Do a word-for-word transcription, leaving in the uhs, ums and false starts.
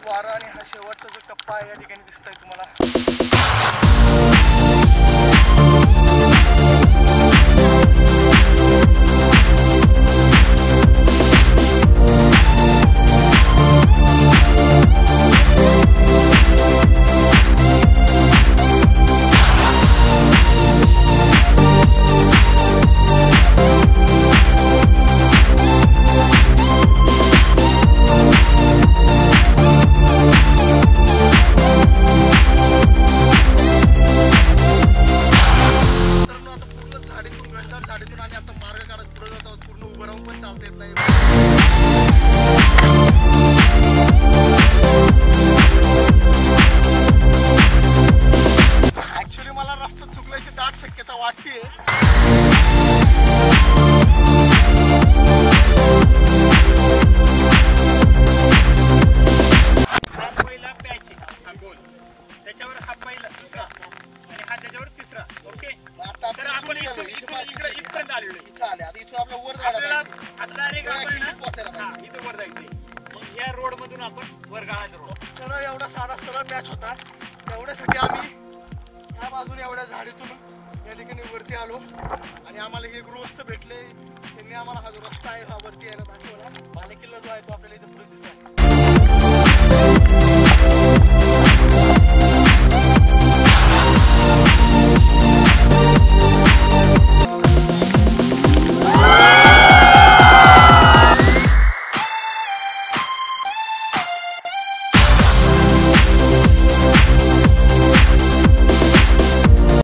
वारा आणि हा शेवटचा जो टप्पा आहे या ठिकाणी दिसतोय तुम्हाला. झाडीतून आणि आता मार्ग काढत पुढे जातो. पूर्ण उभं राहून पण चालता येत नाही. ऍक्च्युली मला रस्ता चुकल्याची दाट शक्यता वाटते. पहिला प्यायचे हा गोल, त्याच्यावर हा पहिला दुसरा आणि हा त्याच्यावर तिसरा. ओके, तर आपण इथून इकडे इथपर्यंत आलेलो. इथं आले आता. इथून आपलं वर जायला आता डायरेक्ट आपण हा इथं वर जायचंय. मग या रोड मधून आपण वर गाळायचं रोड. सरळ एवढा सारा सरळ मॅच होता. एवढ्यासाठी आम्ही या बाजूने एवढ्या झाडीतून या ठिकाणी वरती आलो आणि आम्हाला हे गृहस्थ भेटले. त्यांनी आम्हाला हा जो रस्ता आहे हा वरती यायला दाखवला. बालेकिल्ला जो आहे तो आपल्याला इथे पुढे दिसतो.